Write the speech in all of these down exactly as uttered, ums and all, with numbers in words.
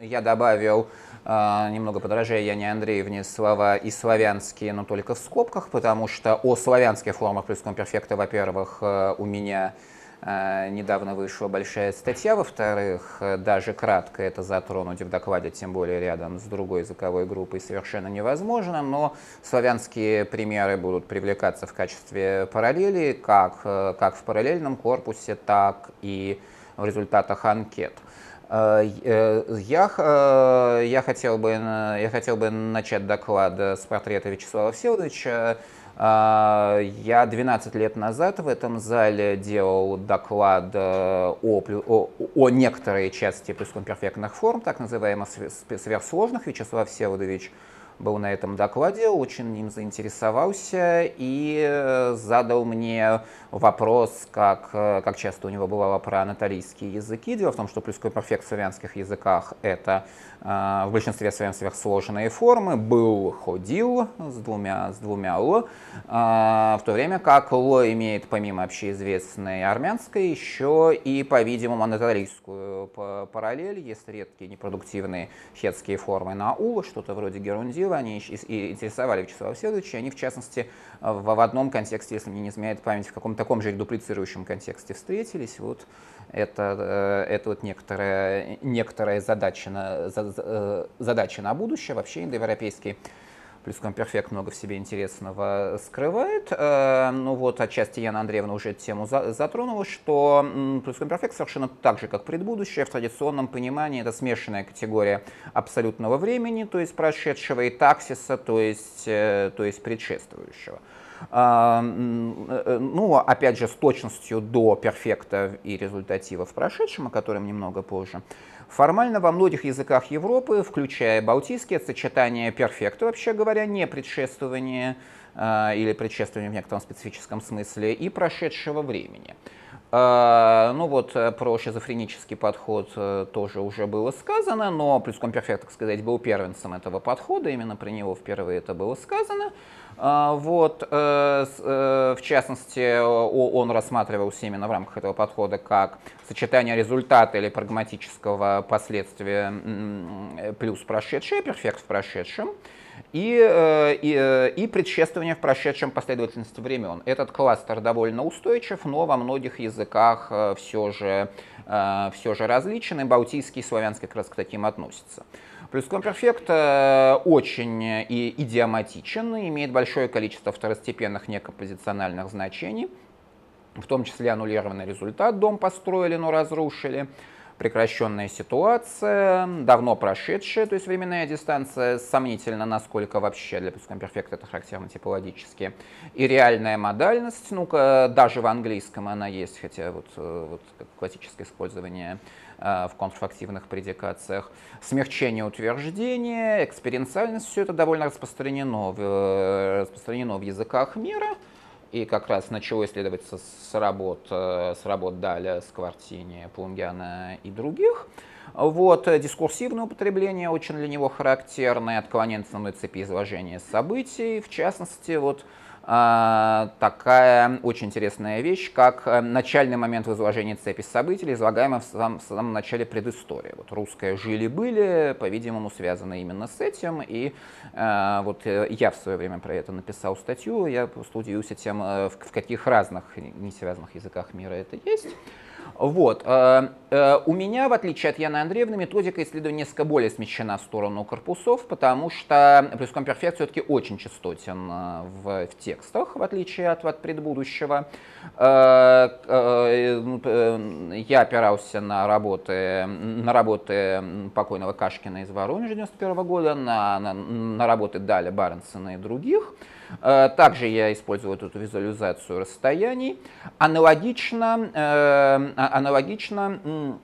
Я добавил э, немного подражая Яне Андреевне слова и славянские, но только в скобках, потому что о славянских формах плюскомперфекта, во-первых, э, у меня э, недавно вышла большая статья, во-вторых, э, даже кратко это затронуть в докладе, тем более рядом с другой языковой группой, совершенно невозможно, но славянские примеры будут привлекаться в качестве параллели, как, э, как в параллельном корпусе, так и в результатах анкет. Я, я, хотел бы, я хотел бы начать доклад с портрета Вячеслава Всеволодовича. Я двенадцать лет назад в этом зале делал доклад о, о, о некоторой части плюскомперфектных форм, так называемых сверхсложных. Вячеслав Всеволодович был на этом докладе, очень им заинтересовался и задал мне вопрос, как, как часто у него бывало про анатолийские языки. Дело в том, что плюскомперфект в славянских языках — это в большинстве своем сверхсложные формы. Был, ходил с двумя, с двумя «л», в то время как «л» имеет помимо общеизвестной армянской еще и, по-видимому, анатолийскую параллель. Есть редкие непродуктивные хетские формы на «ул», что-то вроде герундила. Они и интересовали Вячеслава Всеволодовича. Они, в частности, в одном контексте, если мне не изменяет память, в каком-то таком же дуплицирующем контексте встретились. Вот это, это вот некоторая, некоторая задача, на, задача на будущее. Вообще индоевропейский плюскомперфект много в себе интересного скрывает. Ну вот, отчасти Яна Андреевна уже эту тему затронула, что плюскомперфект совершенно так же, как предбудущее, в традиционном понимании это смешанная категория абсолютного времени, то есть прошедшего, и таксиса, то есть, то есть предшествующего. Ну, опять же, с точностью до перфекта и результатива в прошедшем, о котором немного позже. Формально во многих языках Европы, включая балтийские, это сочетание перфекта, вообще говоря, не предшествование э, или предшествование в некотором специфическом смысле, и прошедшего времени. Э, ну вот про шизофренический подход э, тоже уже было сказано, но плюскомперфект, так сказать, был первенцем этого подхода, именно про него впервые это было сказано. Вот, в частности, он рассматривался именно в рамках этого подхода как сочетание результата или прагматического последствия плюс прошедшее, перфект в прошедшем, и, и, и предшествование в прошедшем последовательности времен. Этот кластер довольно устойчив, но во многих языках все же, все же различен, и балтийский и славянский как раз к таким относятся. Плюскомперфект очень и идиоматичен, имеет большое количество второстепенных некомпозициональных значений, в том числе аннулированный результат, дом построили, но разрушили, прекращенная ситуация, давно прошедшая, то есть временная дистанция, сомнительно, насколько вообще для плюскомперфекта это характерно типологически, и реальная модальность, ну-ка, даже в английском она есть, хотя вот, вот классическое использование в контрфактивных предикациях, смягчение утверждения, экспериенциальность, все это довольно распространено в, распространено в языках мира, и как раз начало исследоваться с работ, с работ Даля, Сквартини, Пунгяна и других. Вот, дискурсивное употребление очень для него характерное, отклонение от основной цепи изложения событий, в частности, вот, такая очень интересная вещь, как начальный момент в изложении цепи событий, излагаемый в самом, в самом начале предыстории. Вот русское «жили-были», по-видимому, связано именно с этим, и э, вот я в свое время про это написал статью, я просто удивился тем, в, в каких разных, не связанных языках мира это есть. Вот. У меня, в отличие от Яны Андреевны, методика исследования несколько более смещена в сторону корпусов, потому что плюскомперфект все-таки очень частотен в, в текстах, в отличие от, от предбудущего. Я опирался на работы, на работы покойного Кашкина из Воронежа девяносто первого года, на, на, на работы Даля, Баренсона и других. Также я использую эту визуализацию расстояний. Аналогично, э, аналогично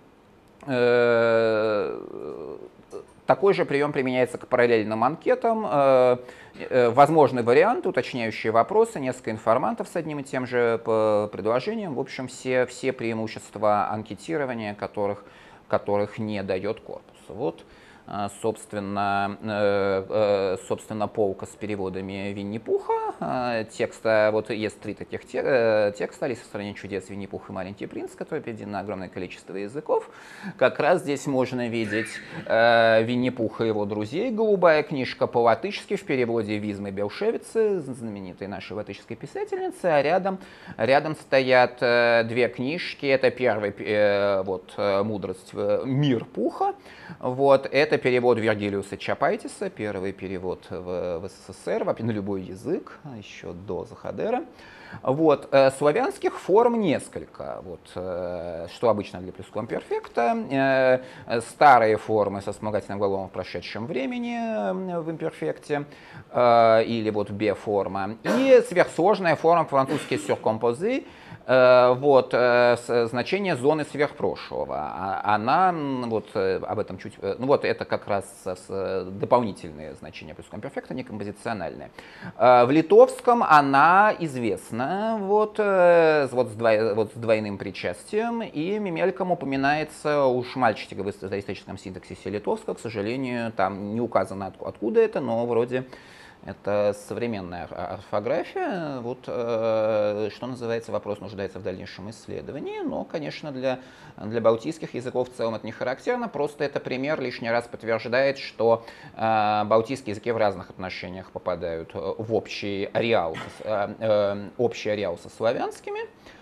э, такой же прием применяется к параллельным анкетам. Э, э, возможны варианты, уточняющие вопросы, несколько информантов с одним и тем же предложением. В общем, все, все преимущества анкетирования, которых, которых не дает корпус. Вот. собственно, собственно, полка с переводами Винни-Пуха. Текста, вот есть три таких текста: «Алиса в стране чудес», «Винни-Пух» и «Маленький принц», которые переведены на огромное количество языков. Как раз здесь можно видеть Винни-Пуха и его друзей, голубая книжка по-латышски в переводе Визмы Белшевицы, знаменитой нашей латышской писательницы, а рядом, рядом стоят две книжки. Это первый, вот, «Мудрость, мир Пуха», вот, это перевод Вергилиуса Чапайтиса, первый перевод в, в СССР, на любой язык, еще до Заходера. Вот, э, славянских форм несколько, вот, э, что обычно для плюсквамперфекта. Э, старые формы со вспомогательным глаголом в прошедшем времени э, в имперфекте, э, или вот б-форма, и сверхсложная форма по-французски surcomposé, э, вот, э, значение зоны сверхпрошлого. Она, вот, э, об этом чуть, э, ну вот это как раз э, дополнительные значения плюсквамперфекта, не композициональные. Э, в литовском она известна. Вот, вот, с двой, вот с двойным причастием, и мельком упоминается у Шмальчика в историческом синтаксисе литовского. К сожалению, там не указано, откуда это, но вроде это современная орфография. Вот, что называется, вопрос нуждается в дальнейшем исследовании, но, конечно, для, для балтийских языков в целом это не характерно, просто это пример лишний раз подтверждает, что э, балтийские языки в разных отношениях попадают в общий ареал, э, э, общий ареал со славянскими.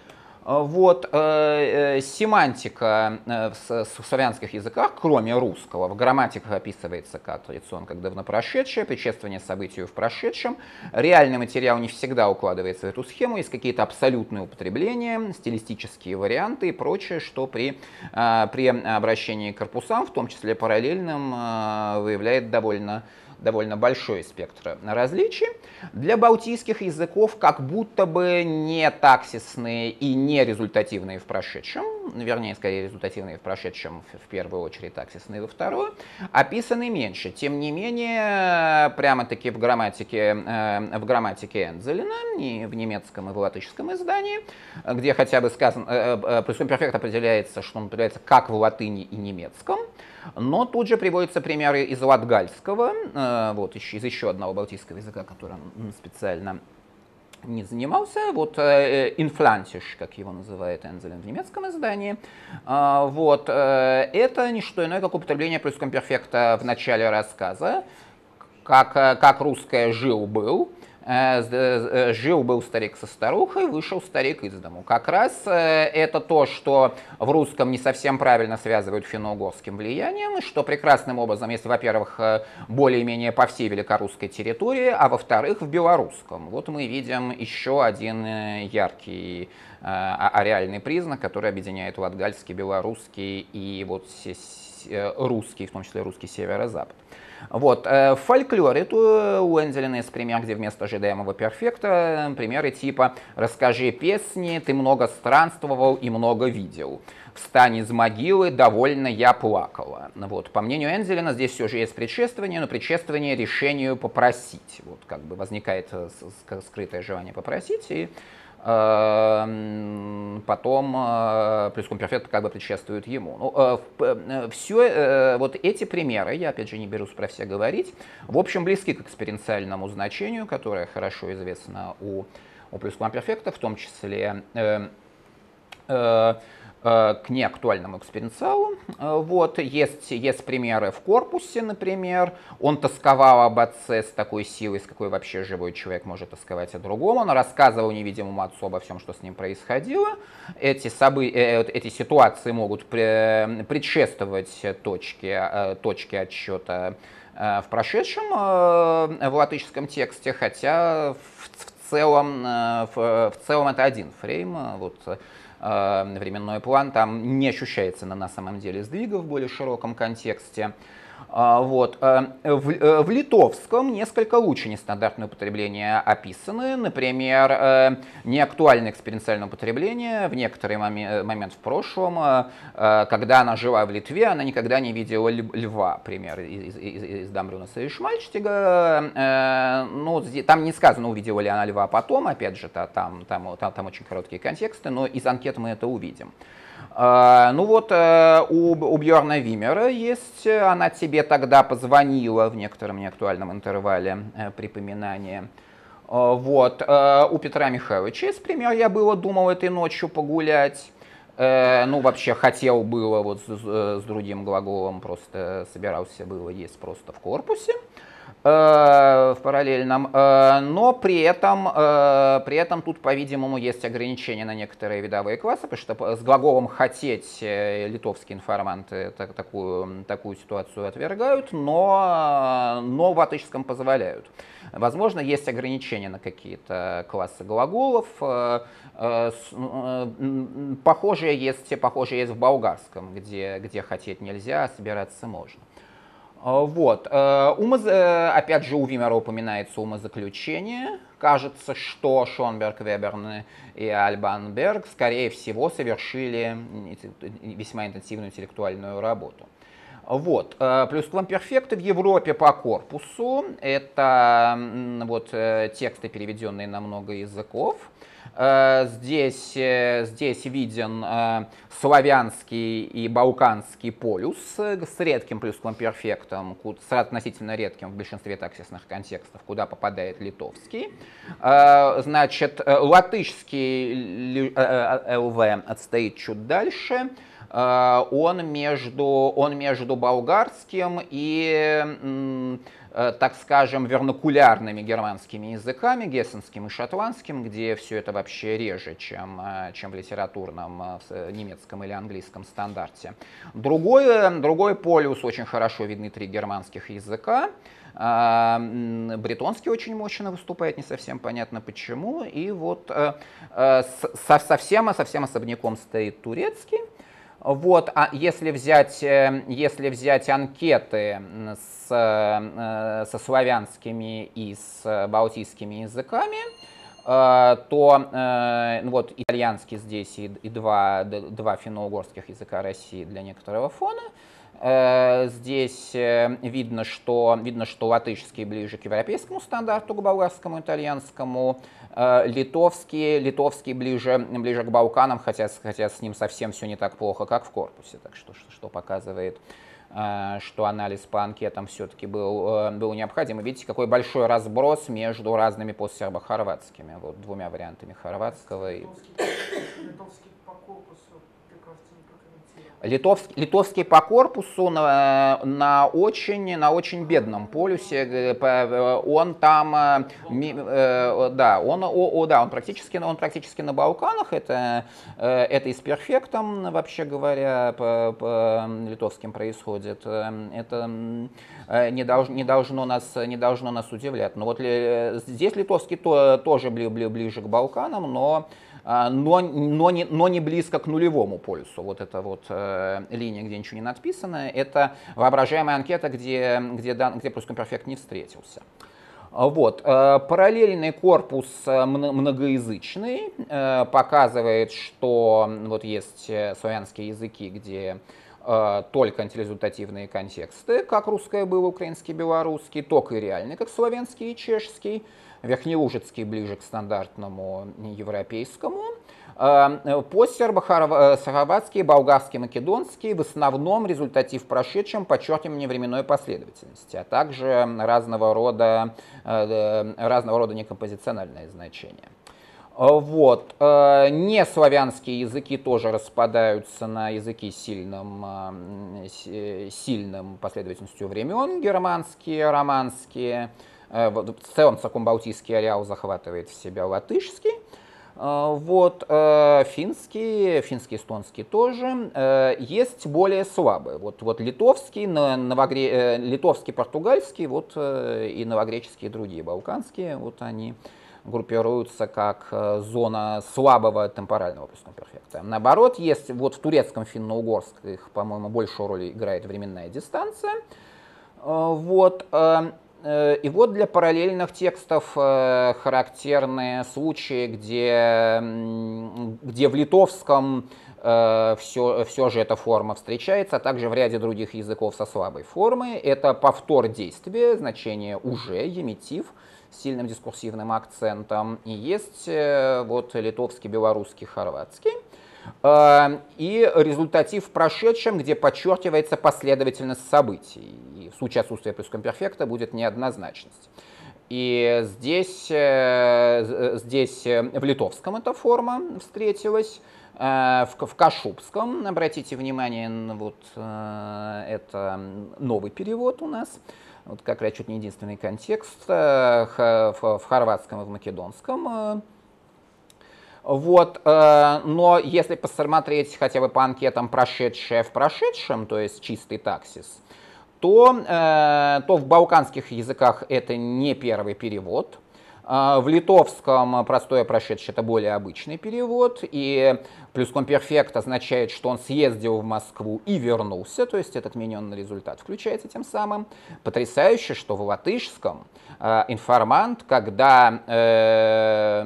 Вот, э, э, семантика э, в, в славянских языках, кроме русского, в грамматиках описывается как традиционно, как давнопрошедшее, предшествование событию в прошедшем. Реальный материал не всегда укладывается в эту схему, есть какие-то абсолютные употребления, стилистические варианты и прочее, что при, э, при обращении к корпусам, в том числе параллельным, э, выявляет довольно довольно большой спектр различий. Для балтийских языков как будто бы не таксисные и не результативные в прошедшем, вернее, скорее результативные в прошедшем, в первую очередь таксисные во вторую, описаны меньше. Тем не менее, прямо-таки в грамматике, в грамматике Энзелена, и в немецком, и в латышском издании, где хотя бы сказано, плюсквамперфект определяется, что он определяется как в латыни и немецком, но тут же приводятся примеры из латгальского, вот, из еще одного балтийского языка, которым специально не занимался, вот инфлантиш, как его называет Энзелен в немецком издании. Вот, это не что иное, как употребление плюсквамперфекта в начале рассказа, как, как русское «жил-был». Жил-был старик со старухой, вышел старик из дому. Как раз это то, что в русском не совсем правильно связывают финно-угорским влиянием, что прекрасным образом, если, во-первых, более-менее по всей великорусской территории, а во-вторых, в белорусском. Вот мы видим еще один яркий ареальный признак, который объединяет латгальский, белорусский и вот русский, в том числе русский северо-запад. Вот, в фольклоре у Энзелена есть пример, где вместо ожидаемого перфекта примеры типа «Расскажи песни, ты много странствовал и много видел. Встань из могилы, довольно я плакала». Вот, по мнению Энзелена, здесь все же есть предшествование, но предшествование решению попросить. Вот, как бы возникает скрытое желание попросить, и потом плюсквамперфект как бы предшествует ему. Ну, все вот эти примеры, я опять же не берусь про все говорить, в общем близки к эксперенциальному значению, которое хорошо известно у, у плюсквамперфекта, в том числе э, э, к неактуальному эксперенциалу. Вот, есть, есть примеры в корпусе, например. Он тосковал об отце с такой силой, с какой вообще живой человек может тосковать о другом. Он рассказывал невидимому отцу обо всем, что с ним происходило. Эти, собы... Эти ситуации могут предшествовать точке, точке отсчета в прошедшем в латышском тексте, хотя в целом, в целом это один фрейм. Вот, временной план там не ощущается на, на самом деле сдвига в более широком контексте. Вот. В, в литовском несколько лучше нестандартные употребления описаны. Например, неактуальное эксперенциальное употребление в некоторый момент в прошлом, когда она жила в Литве, она никогда не видела льва, пример из, из, из Дамбрюнаса и Шмальчтига. Ну, там не сказано, увидела ли она льва потом, опять же, там, там, там, там очень короткие контексты, но из анкет мы это увидим. Ну вот у, у Бьорна Вимера есть, она тебе тогда позвонила в некотором неактуальном интервале припоминания. Вот. У Петра Михайловича есть пример, я было думал этой ночью погулять. Ну, вообще хотел было вот с, с другим глаголом, просто собирался было есть просто в корпусе, в параллельном, но при этом, при этом тут, по-видимому, есть ограничения на некоторые видовые классы, потому что с глаголом «хотеть» литовские информанты такую, такую ситуацию отвергают, но, но в латышском позволяют. Возможно, есть ограничения на какие-то классы глаголов. Похожие есть, похожие есть в болгарском, где, где хотеть нельзя, а собираться можно. Вот. Опять же, у Вимера упоминается умозаключение. Кажется, что Шонберг, Веберн и Альбан Берг, скорее всего, совершили весьма интенсивную интеллектуальную работу. Вот. Плюсквамперфекты в Европе по корпусу — это вот тексты, переведенные на много языков. Здесь, здесь виден славянский и балканский полюс с редким плюсквамперфектом, с относительно редким в большинстве таксисных контекстов, куда попадает литовский. Значит, латышский ЛВ отстоит чуть дальше. Он между, он между болгарским и, так скажем, вернакулярными германскими языками, гессенским и шотландским, где все это вообще реже, чем, чем в литературном в немецком или английском стандарте. Другой, другой полюс, очень хорошо видны три германских языка. Бретонский очень мощно выступает, не совсем понятно почему. И вот совсем, совсем особняком стоит турецкий. Вот, а если взять, если взять анкеты с, со славянскими и с балтийскими языками, то вот итальянский здесь и, и два, два финно-угорских языка России для некоторого фона. Здесь видно, что, видно, что латышский ближе к европейскому стандарту, к болгарскому, итальянскому, литовский, литовский ближе, ближе к Балканам, хотя, хотя с ним совсем все не так плохо, как в корпусе, так что, что показывает, что анализ по анкетам все-таки был, был необходим. И видите, какой большой разброс между разными постсербо-хорватскими, вот двумя вариантами хорватского. Литовский, литовский по корпусу. Литовский, литовский по корпусу на, на, очень, на очень бедном полюсе. Он там, да, он, о, да, он, практически, он практически на Балканах. Это, это и с перфектом, вообще говоря, по, по литовским происходит. Это не, долж, не, должно нас, не должно нас удивлять. Но вот здесь литовский то, тоже ближе к Балканам, но Но, но, не, но не близко к нулевому полюсу. Вот эта вот э, линия, где ничего не написано, это воображаемая анкета, где, где, где плюсквамперфект не встретился. Вот. Э, параллельный корпус многоязычный э, показывает, что вот есть славянские языки, где э, только антирезультативные контексты, как русское было, украинский, белорусский, только и реальный, как славянский и чешский. Верхнелужицкий ближе к стандартному европейскому. Постсербо-хорватский, болгарский, македонский в основном результатив в прошедшем, подчеркивание временной последовательности, а также разного рода, разного рода некомпозициональные значения. Вот. Неславянские языки тоже распадаются на языки с сильным, сильным последовательностью времен, германские, романские. В целом циркумбалтийский ареал захватывает в себя латышский. Вот, финский, финский, эстонский тоже. Есть более слабые. Вот, вот литовский, новогре... литовский, португальский, вот, и новогреческие, и другие балканские. Вот они группируются как зона слабого темпорального плюсквамперфекта. Наоборот, есть вот в турецком, финно-угорском, по-моему, большую роль играет временная дистанция. Вот. И вот для параллельных текстов характерны случаи, где, где в литовском все, все же эта форма встречается, а также в ряде других языков со слабой формой. Это повтор действия, значение уже, емитив, с сильным дискурсивным акцентом. И есть вот литовский, белорусский, хорватский. и результатив в прошедшем, где подчеркивается последовательность событий. И в случае отсутствия плюскомперфекта будет неоднозначность. И здесь, здесь в литовском эта форма встретилась, в, в кашубском, обратите внимание, вот это новый перевод у нас, вот как раз чуть не единственный контекст, в, в хорватском и в македонском. Вот, но если посмотреть хотя бы по анкетам прошедшее в прошедшем, то есть чистый таксис, то, то в балканских языках это не первый перевод. В литовском простое прошедшее это более обычный перевод, и плюскомперфект означает, что он съездил в Москву и вернулся, то есть этот отмененный результат включается тем самым. Потрясающе, что в латышском информант, когда э,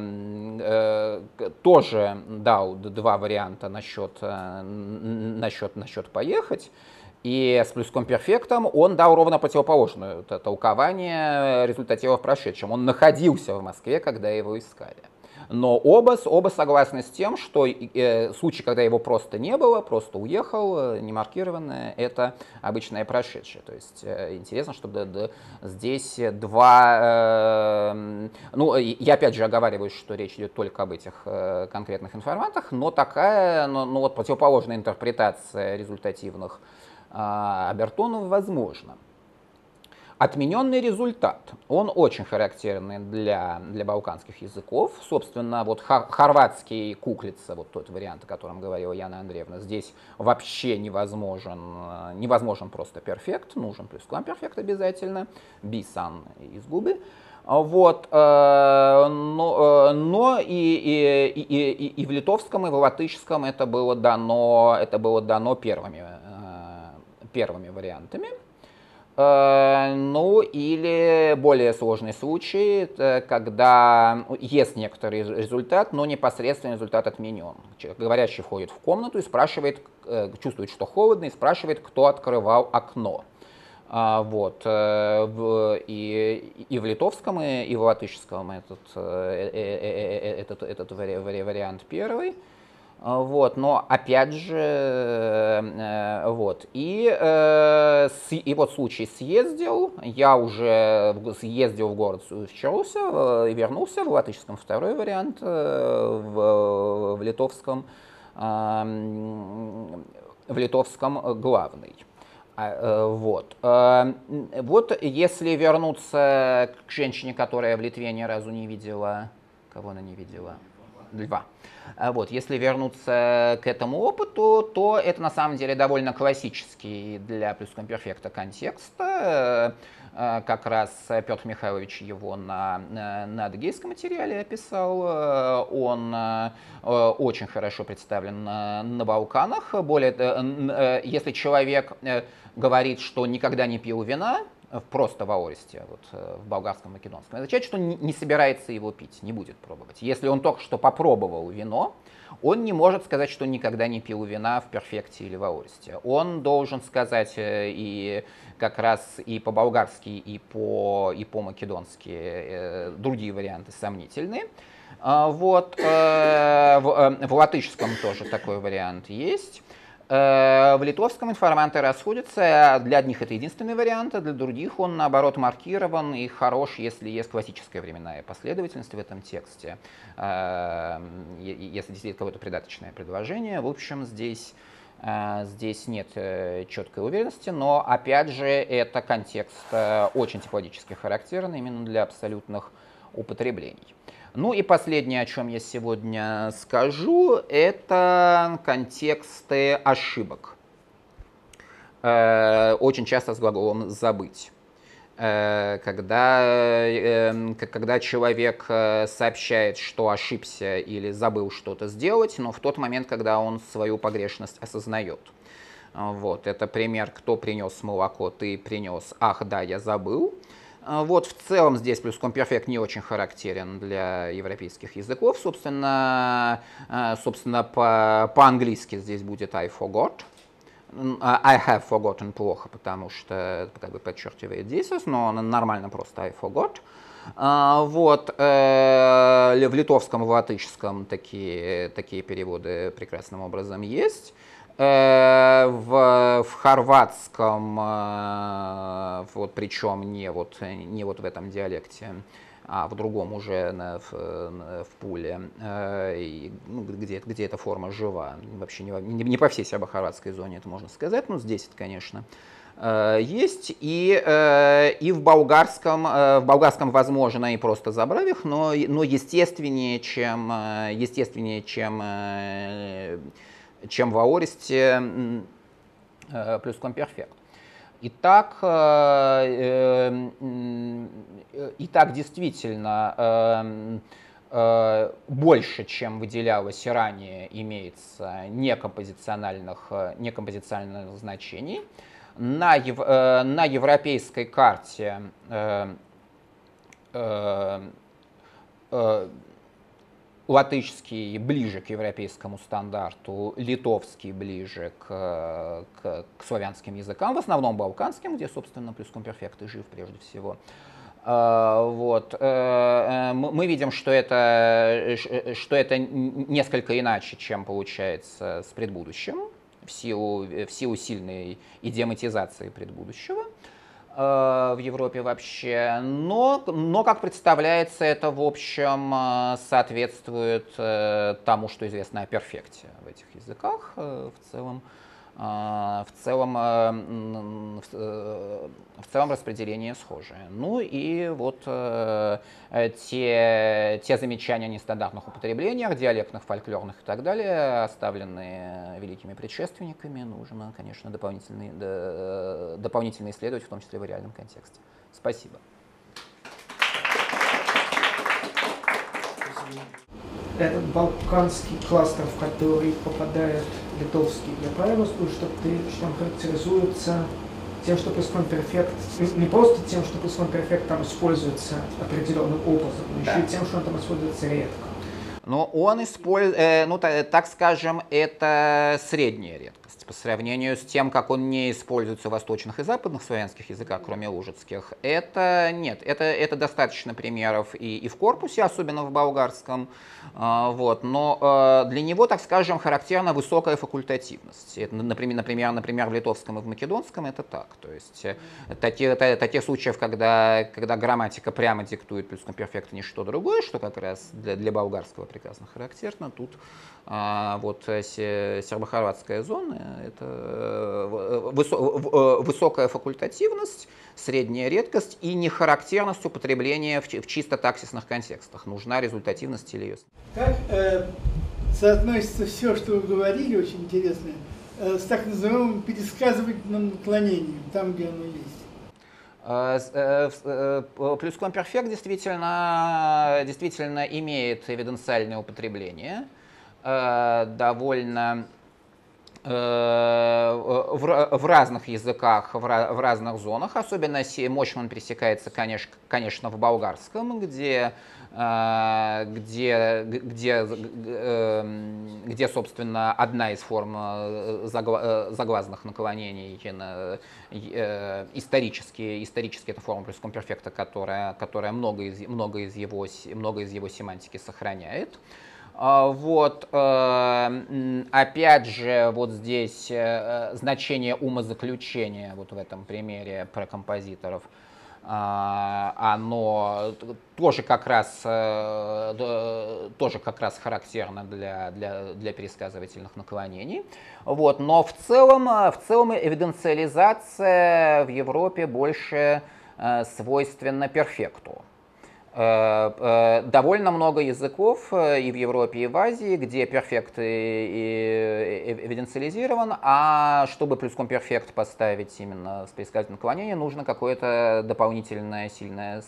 э, тоже дал два варианта насчет, насчет, насчет поехать, и с плюскомперфектом он дал ровно противоположное толкование результатива в прошедшем. Он находился в Москве, когда его искали. Но оба, оба согласны с тем, что э, случай, когда его просто не было, просто уехал, не маркированное, это обычное прошедшее. То есть э, интересно, что да, да, здесь два... Э, ну, я опять же оговариваюсь, что речь идет только об этих э, конкретных информантах, но такая, ну, ну, вот противоположная интерпретация результативных обертонов возможно. Отмененный результат, он очень характерный для, для балканских языков. Собственно, вот хорватский куклица, вот тот вариант, о котором говорила Яна Андреевна, здесь вообще невозможен, невозможен просто перфект, нужен плюскомперфект обязательно, бисан из губы. Вот, но, но и, и, и, и, и в литовском, и в латышском это было дано, это было дано первыми, первыми вариантами. Ну или более сложный случай, когда есть некоторый результат, но непосредственно результат отменен. Говорящий входит в комнату и спрашивает, чувствует, что холодно, и спрашивает, кто открывал окно. Вот. И, и в литовском, и, и в латышском этот, этот, этот вариант первый. Вот, но опять же, вот, и, и вот случай съездил, я уже съездил в город Щелся и вернулся, в латышском второй вариант, в, в литовском, в литовском главный. Вот. Вот если вернуться к женщине, которая в Литве ни разу не видела, кого она не видела? Льва. Вот, если вернуться к этому опыту, то это на самом деле довольно классический для плюскомперфекта контекст. Как раз Петр Михайлович его на, на, на адыгейском материале описал. Он очень хорошо представлен на, на Балканах. Более, если человек говорит, что никогда не пил вина, просто в аористе, вот, в болгарском, македонском, означает, что не, не собирается его пить, не будет пробовать. Если он только что попробовал вино, он не может сказать, что никогда не пил вина в перфекте или в аористе. Он должен сказать и как раз и по-болгарски, и, по, и по-македонски э, другие варианты сомнительные. Вот, э, в, в латышском тоже такой вариант есть. В литовском информанты расходятся, для одних это единственный вариант, а для других он, наоборот, маркирован и хорош, если есть классическая временная последовательность в этом тексте, если действительно какое-то придаточное предложение. В общем, здесь, здесь нет четкой уверенности, но, опять же, это контекст очень типологически характерный именно для абсолютных употреблений. Ну и последнее, о чем я сегодня скажу, это контексты ошибок. Э, очень часто с глаголом «забыть». Э, когда, э, когда человек сообщает, что ошибся или забыл что-то сделать, но в тот момент, когда он свою погрешность осознает. Вот, это пример «кто принес молоко, ты принес, ах да, я забыл». Вот в целом здесь плюскомперфект не очень характерен для европейских языков. Собственно, собственно по, по-английски здесь будет I forgot. I have forgotten плохо, потому что как бы подчеркивает действие, но нормально просто I forgot. Вот. В литовском, в латышском такие, такие переводы прекрасным образом есть. В, в хорватском, вот, причем не вот, не вот в этом диалекте, а в другом уже в, в Пуле, ну, где, где эта форма жива. Вообще не, не по всей сербо-хорватской зоне это можно сказать, но здесь это, конечно, есть. И, и в болгарском, в болгарском возможно и просто забравих, но, но естественнее, чем, естественнее, чем, чем в аористе плюскомперфект. Итак, итак, действительно, больше, чем выделялось ранее, имеется некомпозициональных, некомпозициональных значений. На, ев, на европейской карте латышский ближе к европейскому стандарту, литовский ближе к, к, к славянским языкам, в основном балканским, где, собственно, плюскомперфект и жив прежде всего. Вот. Мы видим, что это, что это несколько иначе, чем получается с предбудущим, в силу, в силу сильной идиоматизации предбудущего в Европе вообще, но, но, как представляется, это, в общем, соответствует тому, что известно о перфекте в этих языках в целом. В целом, в целом распределение схожее. Ну и вот те, те замечания о нестандартных употреблениях, диалектных, фольклорных и так далее, оставленные великими предшественниками, нужно, конечно, дополнительно, дополнительно исследовать, в том числе в реальном контексте. Спасибо. Этот балканский кластер, в который попадает литовский, я правильно слышу, что, ты, что он характеризуется тем, что плюскомперфект, не просто тем, что плюскомперфект там используется определенным образом, но да. еще и тем, что он там используется редко. Но он использует, э, ну так скажем, это средняя редкость по сравнению с тем, как он не используется в восточных и западных славянских языках, кроме лужицких. Это нет, это, это достаточно примеров и, и в корпусе, особенно в болгарском. Э, вот, но э, для него, так скажем, характерна высокая факультативность. Это, например, например, например, в литовском и в македонском это так. То есть э, таких, таких случаев, когда, когда грамматика прямо диктует плюскомперфект и ничто другое, что как раз для, для болгарского прекрасно характерно. Тут а, вот сербо-хорватская зона — это высо, высокая факультативность, средняя редкость и нехарактерность употребления в, в чисто таксисных контекстах. Нужна результативность или ее. Как э, соотносится все, что вы говорили, очень интересно, э, с так называемым пересказывательным наклонением, там, где оно есть? Плюскомперфект действительно, действительно имеет эвиденциальное употребление, довольно в, в разных языках, в, в разных зонах. Особенно мощно он пересекается, конечно, конечно в болгарском, где, где, где, где, собственно, одна из форм заглазных наклонений, исторически, исторически это форма плюскомперфекта, которая, которая много, из, много, из его, много из его семантики сохраняет. Вот, опять же, вот здесь значение умозаключения, вот в этом примере про композиторов, оно тоже как раз, тоже как раз характерно для, для, для пересказывательных наклонений. Вот, но в целом, в целом эвиденциализация в Европе больше свойственна перфекту. Довольно много языков и в Европе, и в Азии, где перфект эвиденциализирован, а чтобы плюскомперфект поставить именно с пересказательным наклонением, нужно какое-то дополнительное сильное,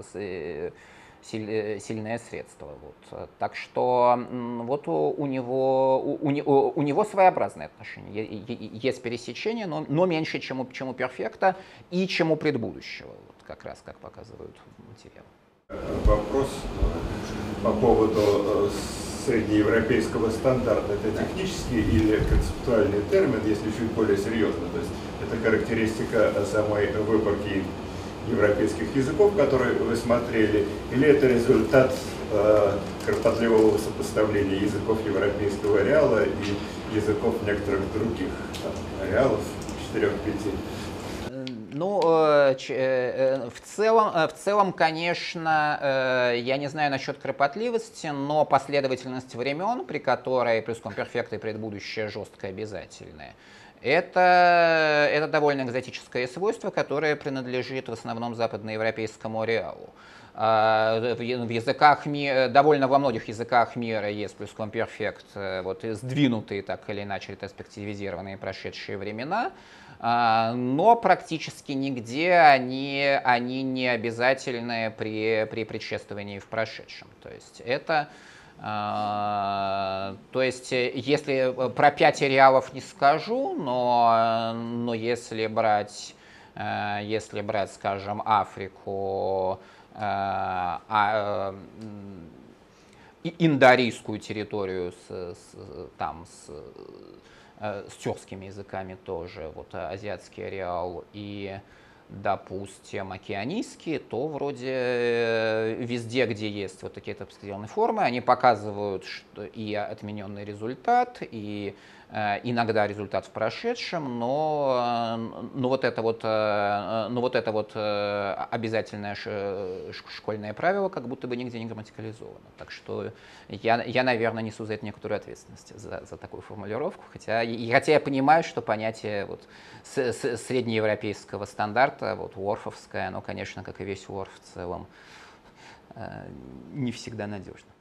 сильное средство. Вот. Так что вот у него, у, у него своеобразное отношение. Есть пересечение, но, но меньше, чем у, чем у перфекта и чем у предбудущего, вот как раз как показывают материалы. Вопрос по поводу среднеевропейского стандарта. Это технический или концептуальный термин, если чуть более серьезно? То есть это характеристика самой выборки европейских языков, которые вы смотрели, или это результат э, кропотливого сопоставления языков европейского ареала и языков некоторых других там, ареалов, четырех-пяти? Ну, в целом, в целом, конечно, я не знаю насчет кропотливости, но последовательность времен, при которой плюскомперфекты и предбудущее жестко обязательное, это, это довольно экзотическое свойство, которое принадлежит в основном западноевропейскому ареалу. В языках, довольно во многих языках мира есть плюскомперфект, вот, сдвинутые так или иначе ретроспективизированные прошедшие времена, но практически нигде они, они не обязательны при, при предшествовании в прошедшем. То есть это, то есть если про пять ареалов не скажу, но, но если брать, если брать, скажем, Африку, индоарийскую территорию с, с, там, с, с тюркскими языками тоже, вот азиатский ареал, и, допустим, океанийские, то вроде везде, где есть вот такие определенные формы, они показывают что и отмененный результат, и э, иногда результат в прошедшем, но, но вот это вот, э, но вот это вот э, обязательное школьное правило как будто бы нигде не грамматикализовано. Так что я, я наверное, несу за это некоторую ответственность, за, за такую формулировку, хотя, и, хотя я понимаю, что понятие вот, с, с, среднеевропейского стандарта, вот уорфовское, оно, конечно, как и весь уорф в целом, э, не всегда надежно.